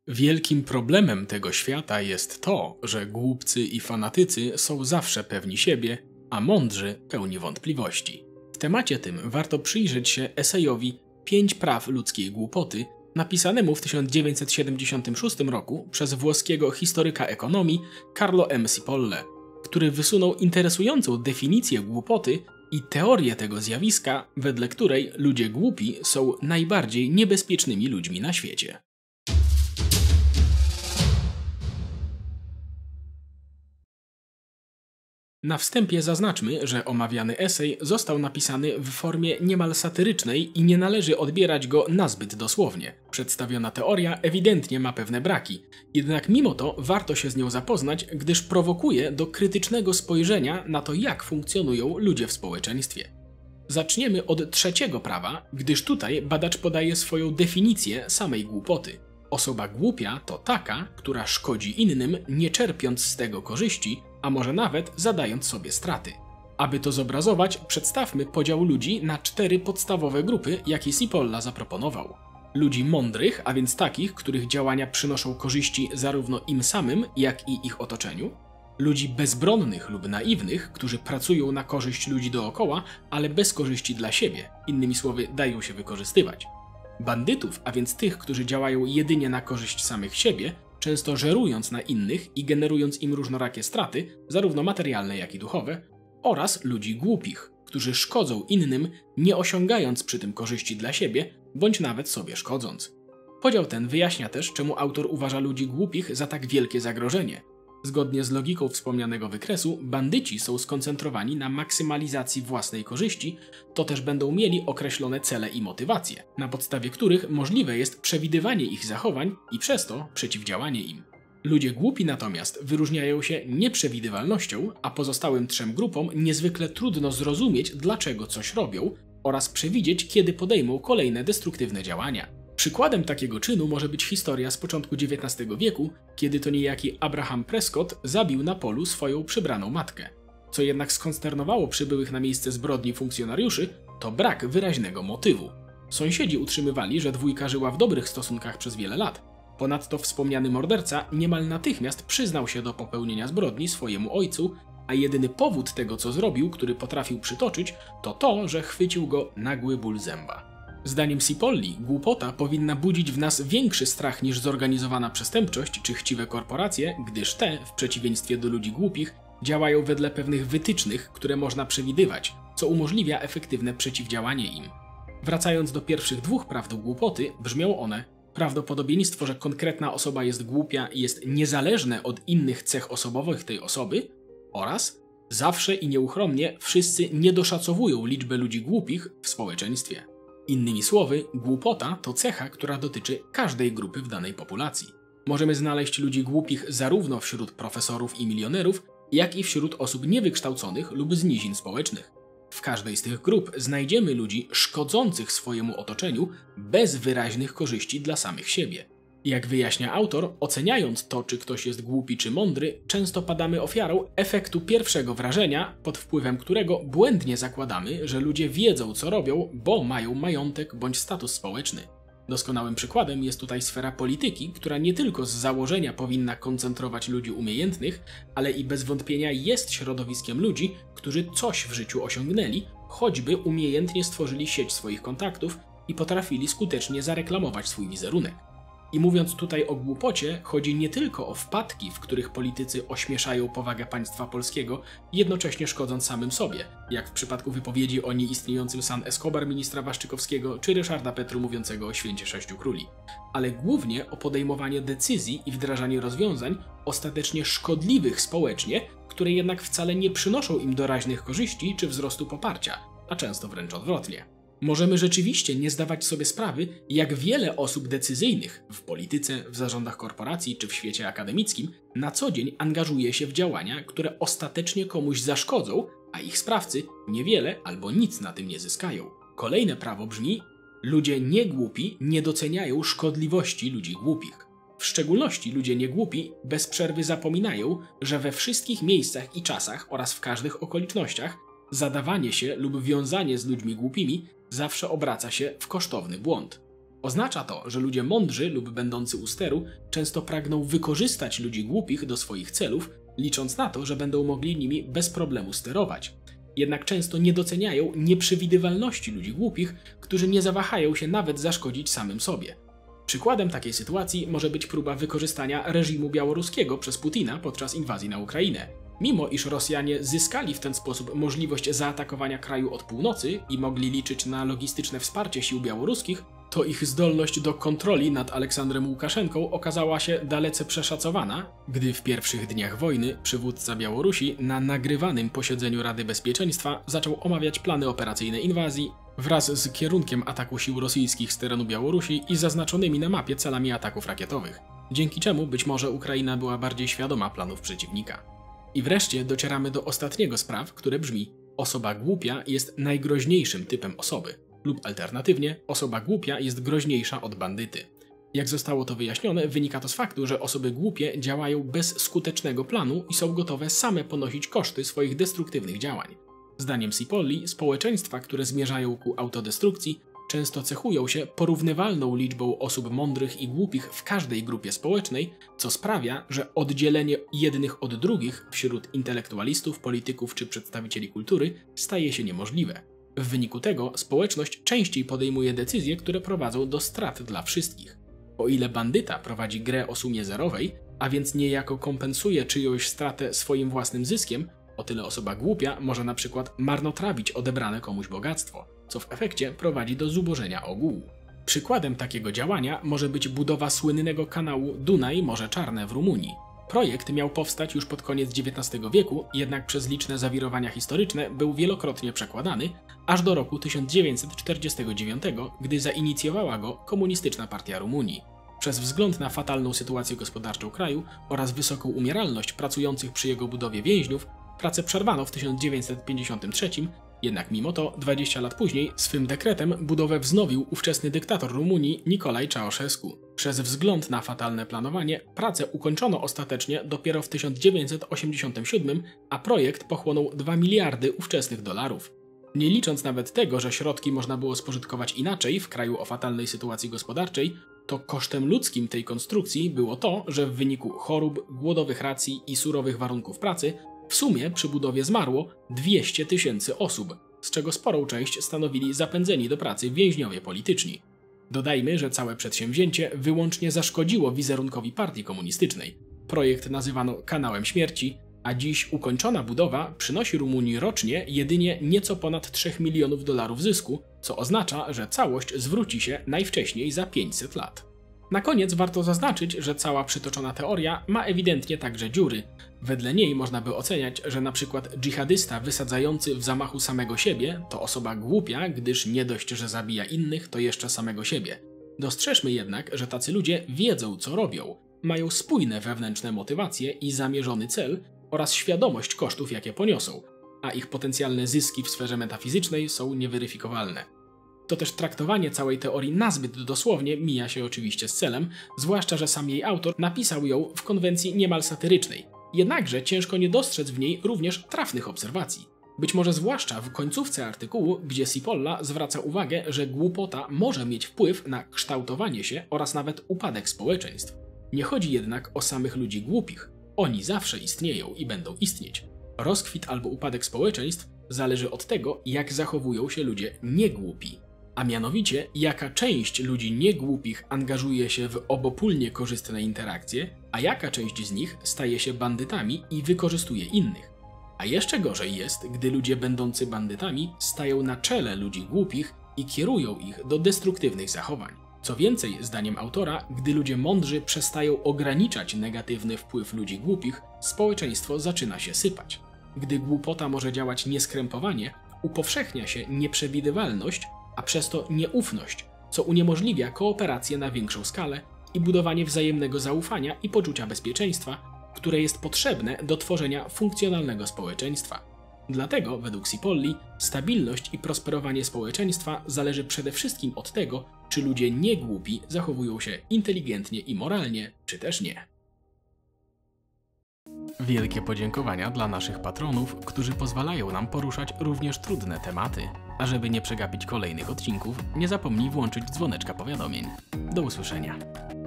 Wielkim problemem tego świata jest to, że głupcy i fanatycy są zawsze pewni siebie, a mądrzy pełni wątpliwości. W temacie tym warto przyjrzeć się esejowi 5 praw ludzkiej głupoty, napisanemu w 1976 roku przez włoskiego historyka ekonomii Carlo M. Cipolle, który wysunął interesującą definicję głupoty i teorię tego zjawiska, wedle której ludzie głupi są najbardziej niebezpiecznymi ludźmi na świecie. Na wstępie zaznaczmy, że omawiany esej został napisany w formie niemal satyrycznej i nie należy odbierać go nazbyt dosłownie. Przedstawiona teoria ewidentnie ma pewne braki, jednak mimo to warto się z nią zapoznać, gdyż prowokuje do krytycznego spojrzenia na to, jak funkcjonują ludzie w społeczeństwie. Zaczniemy od trzeciego prawa, gdyż tutaj badacz podaje swoją definicję samej głupoty. Osoba głupia to taka, która szkodzi innym, nie czerpiąc z tego korzyści, a może nawet zadając sobie straty. Aby to zobrazować, przedstawmy podział ludzi na 4 podstawowe grupy, jakie Cipolla zaproponował. Ludzi mądrych, a więc takich, których działania przynoszą korzyści zarówno im samym, jak i ich otoczeniu. Ludzi bezbronnych lub naiwnych, którzy pracują na korzyść ludzi dookoła, ale bez korzyści dla siebie, innymi słowy dają się wykorzystywać. Bandytów, a więc tych, którzy działają jedynie na korzyść samych siebie, często żerując na innych i generując im różnorakie straty, zarówno materialne, jak i duchowe, oraz ludzi głupich, którzy szkodzą innym, nie osiągając przy tym korzyści dla siebie, bądź nawet sobie szkodząc. Podział ten wyjaśnia też, czemu autor uważa ludzi głupich za tak wielkie zagrożenie. Zgodnie z logiką wspomnianego wykresu, bandyci są skoncentrowani na maksymalizacji własnej korzyści, to też będą mieli określone cele i motywacje, na podstawie których możliwe jest przewidywanie ich zachowań i przez to przeciwdziałanie im. Ludzie głupi natomiast wyróżniają się nieprzewidywalnością, a pozostałym 3 grupom niezwykle trudno zrozumieć, dlaczego coś robią oraz przewidzieć, kiedy podejmą kolejne destruktywne działania. Przykładem takiego czynu może być historia z początku XIX wieku, kiedy to niejaki Abraham Prescott zabił na polu swoją przybraną matkę. Co jednak skonsternowało przybyłych na miejsce zbrodni funkcjonariuszy, to brak wyraźnego motywu. Sąsiedzi utrzymywali, że dwójka żyła w dobrych stosunkach przez wiele lat. Ponadto wspomniany morderca niemal natychmiast przyznał się do popełnienia zbrodni swojemu ojcu, a jedyny powód tego, co zrobił, który potrafił przytoczyć, to to, że chwycił go nagły ból zęba. Zdaniem Cipolli głupota powinna budzić w nas większy strach niż zorganizowana przestępczość czy chciwe korporacje, gdyż te, w przeciwieństwie do ludzi głupich, działają wedle pewnych wytycznych, które można przewidywać, co umożliwia efektywne przeciwdziałanie im. Wracając do pierwszych 2 praw do głupoty, brzmią one: prawdopodobieństwo, że konkretna osoba jest głupia, jest niezależne od innych cech osobowych tej osoby, oraz zawsze i nieuchronnie wszyscy niedoszacowują liczbę ludzi głupich w społeczeństwie. Innymi słowy, głupota to cecha, która dotyczy każdej grupy w danej populacji. Możemy znaleźć ludzi głupich zarówno wśród profesorów i milionerów, jak i wśród osób niewykształconych lub z nizin społecznych. W każdej z tych grup znajdziemy ludzi szkodzących swojemu otoczeniu bez wyraźnych korzyści dla samych siebie. Jak wyjaśnia autor, oceniając to, czy ktoś jest głupi czy mądry, często padamy ofiarą efektu pierwszego wrażenia, pod wpływem którego błędnie zakładamy, że ludzie wiedzą, co robią, bo mają majątek bądź status społeczny. Doskonałym przykładem jest tutaj sfera polityki, która nie tylko z założenia powinna koncentrować ludzi umiejętnych, ale i bez wątpienia jest środowiskiem ludzi, którzy coś w życiu osiągnęli, choćby umiejętnie stworzyli sieć swoich kontaktów i potrafili skutecznie zareklamować swój wizerunek. I mówiąc tutaj o głupocie, chodzi nie tylko o wpadki, w których politycy ośmieszają powagę państwa polskiego, jednocześnie szkodząc samym sobie, jak w przypadku wypowiedzi o nieistniejącym San Escobar ministra Waszczykowskiego, czy Ryszarda Petru mówiącego o święcie 6 króli, ale głównie o podejmowanie decyzji i wdrażanie rozwiązań ostatecznie szkodliwych społecznie, które jednak wcale nie przynoszą im doraźnych korzyści czy wzrostu poparcia, a często wręcz odwrotnie. Możemy rzeczywiście nie zdawać sobie sprawy, jak wiele osób decyzyjnych w polityce, w zarządach korporacji czy w świecie akademickim na co dzień angażuje się w działania, które ostatecznie komuś zaszkodzą, a ich sprawcy niewiele albo nic na tym nie zyskają. Kolejne prawo brzmi: ludzie niegłupi nie doceniają szkodliwości ludzi głupich. W szczególności ludzie niegłupi bez przerwy zapominają, że we wszystkich miejscach i czasach oraz w każdych okolicznościach zadawanie się lub wiązanie z ludźmi głupimi zawsze obraca się w kosztowny błąd. Oznacza to, że ludzie mądrzy lub będący u steru często pragną wykorzystać ludzi głupich do swoich celów, licząc na to, że będą mogli nimi bez problemu sterować. Jednak często nie doceniają nieprzewidywalności ludzi głupich, którzy nie zawahają się nawet zaszkodzić samym sobie. Przykładem takiej sytuacji może być próba wykorzystania reżimu białoruskiego przez Putina podczas inwazji na Ukrainę. Mimo iż Rosjanie zyskali w ten sposób możliwość zaatakowania kraju od północy i mogli liczyć na logistyczne wsparcie sił białoruskich, to ich zdolność do kontroli nad Aleksandrem Łukaszenką okazała się dalece przeszacowana, gdy w pierwszych dniach wojny przywódca Białorusi na nagrywanym posiedzeniu Rady Bezpieczeństwa zaczął omawiać plany operacyjne inwazji wraz z kierunkiem ataku sił rosyjskich z terenu Białorusi i zaznaczonymi na mapie celami ataków rakietowych, dzięki czemu być może Ukraina była bardziej świadoma planów przeciwnika. I wreszcie docieramy do ostatniego z praw, które brzmi: osoba głupia jest najgroźniejszym typem osoby. Lub alternatywnie, osoba głupia jest groźniejsza od bandyty. Jak zostało to wyjaśnione, wynika to z faktu, że osoby głupie działają bez skutecznego planu i są gotowe same ponosić koszty swoich destruktywnych działań. Zdaniem Cipolli, społeczeństwa, które zmierzają ku autodestrukcji, często cechują się porównywalną liczbą osób mądrych i głupich w każdej grupie społecznej, co sprawia, że oddzielenie jednych od drugich wśród intelektualistów, polityków czy przedstawicieli kultury staje się niemożliwe. W wyniku tego społeczność częściej podejmuje decyzje, które prowadzą do strat dla wszystkich. O ile bandyta prowadzi grę o sumie zerowej, a więc niejako kompensuje czyjąś stratę swoim własnym zyskiem, o tyle osoba głupia może na przykład marnotrawić odebrane komuś bogactwo, co w efekcie prowadzi do zubożenia ogółu. Przykładem takiego działania może być budowa słynnego kanału Dunaj-Morze Czarne w Rumunii. Projekt miał powstać już pod koniec XIX wieku, jednak przez liczne zawirowania historyczne był wielokrotnie przekładany, aż do roku 1949, gdy zainicjowała go Komunistyczna Partia Rumunii. Przez wzgląd na fatalną sytuację gospodarczą kraju oraz wysoką umieralność pracujących przy jego budowie więźniów, pracę przerwano w 1953, jednak mimo to 20 lat później swym dekretem budowę wznowił ówczesny dyktator Rumunii Nicolae Ceausescu. Przez wzgląd na fatalne planowanie pracę ukończono ostatecznie dopiero w 1987, a projekt pochłonął 2 miliardy ówczesnych dolarów. Nie licząc nawet tego, że środki można było spożytkować inaczej w kraju o fatalnej sytuacji gospodarczej, to kosztem ludzkim tej konstrukcji było to, że w wyniku chorób, głodowych racji i surowych warunków pracy w sumie przy budowie zmarło 200 000 osób, z czego sporą część stanowili zapędzeni do pracy więźniowie polityczni. Dodajmy, że całe przedsięwzięcie wyłącznie zaszkodziło wizerunkowi partii komunistycznej. Projekt nazywano kanałem śmierci, a dziś ukończona budowa przynosi Rumunii rocznie jedynie nieco ponad 3 milionów dolarów zysku, co oznacza, że całość zwróci się najwcześniej za 500 lat. Na koniec warto zaznaczyć, że cała przytoczona teoria ma ewidentnie także dziury. Wedle niej można by oceniać, że na przykład dżihadysta wysadzający w zamachu samego siebie to osoba głupia, gdyż nie dość, że zabija innych, to jeszcze samego siebie. Dostrzeżmy jednak, że tacy ludzie wiedzą, co robią, mają spójne wewnętrzne motywacje i zamierzony cel oraz świadomość kosztów, jakie poniosą, a ich potencjalne zyski w sferze metafizycznej są nieweryfikowalne. To też traktowanie całej teorii nazbyt dosłownie mija się oczywiście z celem, zwłaszcza że sam jej autor napisał ją w konwencji niemal satyrycznej. Jednakże ciężko nie dostrzec w niej również trafnych obserwacji. Być może zwłaszcza w końcówce artykułu, gdzie Cipolla zwraca uwagę, że głupota może mieć wpływ na kształtowanie się oraz nawet upadek społeczeństw. Nie chodzi jednak o samych ludzi głupich. Oni zawsze istnieją i będą istnieć. Rozkwit albo upadek społeczeństw zależy od tego, jak zachowują się ludzie niegłupi. A mianowicie, jaka część ludzi niegłupich angażuje się w obopólnie korzystne interakcje, a jaka część z nich staje się bandytami i wykorzystuje innych. A jeszcze gorzej jest, gdy ludzie będący bandytami stają na czele ludzi głupich i kierują ich do destruktywnych zachowań. Co więcej, zdaniem autora, gdy ludzie mądrzy przestają ograniczać negatywny wpływ ludzi głupich, społeczeństwo zaczyna się sypać. Gdy głupota może działać nieskrępowanie, upowszechnia się nieprzewidywalność, a przez to nieufność, co uniemożliwia kooperację na większą skalę i budowanie wzajemnego zaufania i poczucia bezpieczeństwa, które jest potrzebne do tworzenia funkcjonalnego społeczeństwa. Dlatego, według Cipolli, stabilność i prosperowanie społeczeństwa zależy przede wszystkim od tego, czy ludzie niegłupi zachowują się inteligentnie i moralnie, czy też nie. Wielkie podziękowania dla naszych patronów, którzy pozwalają nam poruszać również trudne tematy. A żeby nie przegapić kolejnych odcinków, nie zapomnij włączyć dzwoneczka powiadomień. Do usłyszenia.